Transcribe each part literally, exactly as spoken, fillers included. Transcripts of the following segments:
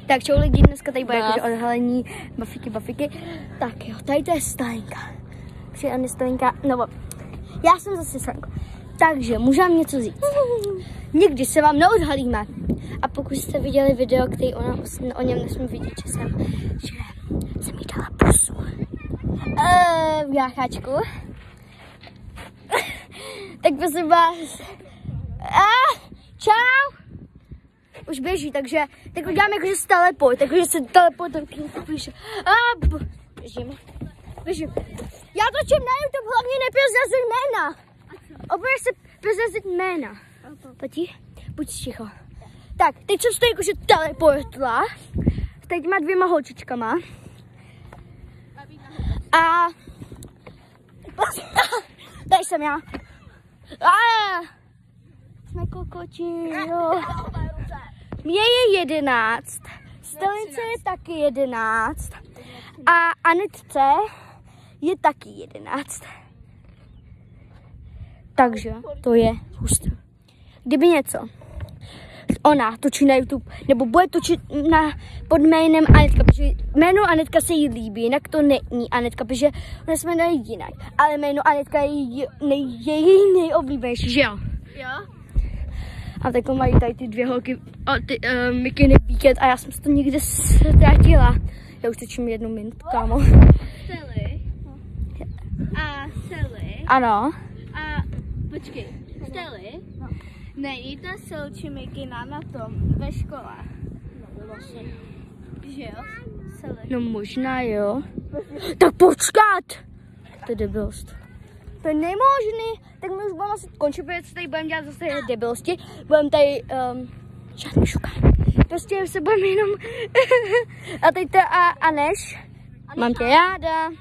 Tak čau lidi, dneska tady bude jakože odhalení bafiky, bafiky. Tak jo, tady to je Stalinka. Přijde Stalinka, no já jsem zase Stalinka. Takže můžu vám něco říct. Nikdy se vám neodhalíme. A pokud jste viděli video, který o, nás, o něm nesmím vidět, že jsem, že jsem jí dala pusu. Eee, v jácháčku. Tak prosím vás. A, čau. Už běží, takže tak udělám jakože se teleport, takže se teleportuju. A, běžím. Běžím. Já točím na YouTube, hlavně neprozrazuj jména. Opět se prozrazit jména. Pojď, buď ticho. Tak, teď jsem se to jakože teleportla s těma dvěma holčičkama. A tady jsem já. A jsme kokoti, jo. Mně je jedenáct, Stalince je taky jedenáct a Anetce je taky jedenáct. Takže to je hustý. Kdyby něco, ona točí na YouTube, nebo bude točit na, pod jménem Anetka, protože jméno Anetka se jí líbí, jinak to není Anetka, protože ona se jmenuje jinak. Ale jméno Anetka je její, nej, její nejoblíbenější, že jo? Jo. A tak mají tady ty dvě holky, ty uh, mikiny víkend a já jsem se to někde ztratila. Já už točím jednu minutu, kámo. Steli. A Steli. Ano. A počkej, Steli. No. Není ta Selči mikina na tom ve škole? No vlastně. Že jo? Steli. No možná jo. Tak počkat! To je debilost. To je nemožný. Tak my už budeme asi končit, protože tady budeme dělat zase debilosti. Budeme tady um, žádný šukání. Prostě se budeme jenom a teď to a, a než mám tě ráda.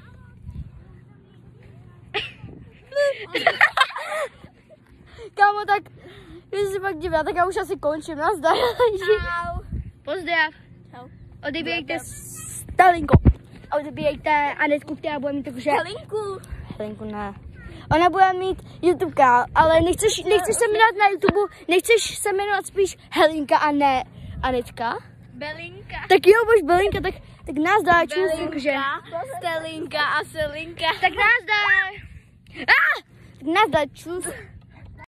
Kámo, tak když se pak dívá, tak já už asi končím. Nazdar. Čau. Pozdrav. Čau. Odebírejte Stalinko. A odebírejte Anetku, která bude mít takže... Helinku. Helinku ne. Ona bude mít YouTube kanál, ale nechceš, nechceš se jmenovat na YouTube, nechceš se jmenovat spíš Helinka a ne Anetka? Belinka. Tak jo, bož Belinka, tak, tak nás dá čus, takže. Stelinka a Selinka. Tak nás dá. Ah! Tak nás dá čus.